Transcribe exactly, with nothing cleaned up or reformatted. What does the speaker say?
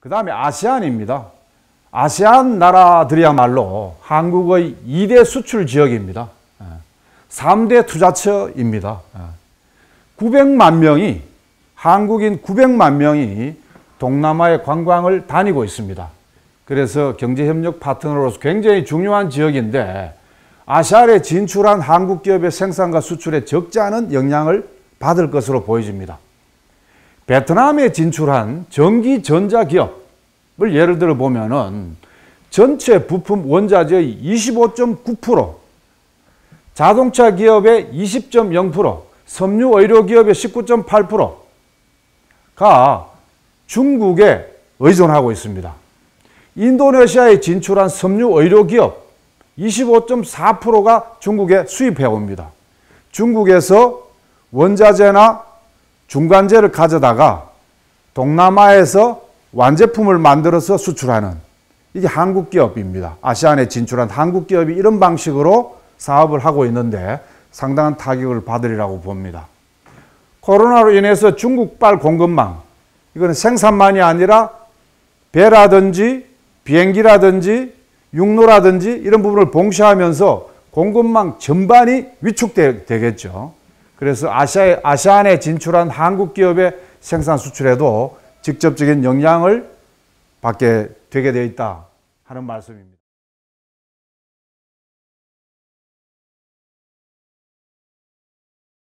그 다음에 아세안입니다. 아세안 나라들이야말로 한국의 이 대 수출 지역입니다. 삼 대 투자처입니다. 구백만 명이, 한국인 구백만 명이 동남아의 관광을 다니고 있습니다. 그래서 경제협력 파트너로서 굉장히 중요한 지역인데 아세안에 진출한 한국 기업의 생산과 수출에 적지 않은 영향을 받을 것으로 보여집니다. 베트남에 진출한 전기 전자 기업을 예를 들어 보면은 전체 부품 원자재의 이십오 점 구 퍼센트, 자동차 기업의 이십 점 영 퍼센트, 섬유 의료 기업의 십구 점 팔 퍼센트가 중국에 의존하고 있습니다. 인도네시아에 진출한 섬유 의료 기업 이십오 점 사 퍼센트가 중국에 수입해 옵니다. 중국에서 원자재나 중간재를 가져다가 동남아에서 완제품을 만들어서 수출하는, 이게 한국 기업입니다. 아세안에 진출한 한국 기업이 이런 방식으로 사업을 하고 있는데 상당한 타격을 받으리라고 봅니다. 코로나로 인해서 중국발 공급망, 이거는 생산만이 아니라 배라든지 비행기라든지 육로라든지 이런 부분을 봉쇄하면서 공급망 전반이 위축되겠죠. 그래서 아시아, 아세안에 진출한 한국 기업의 생산 수출에도 직접적인 영향을 받게 되게 되어 있다 하는 말씀입니다.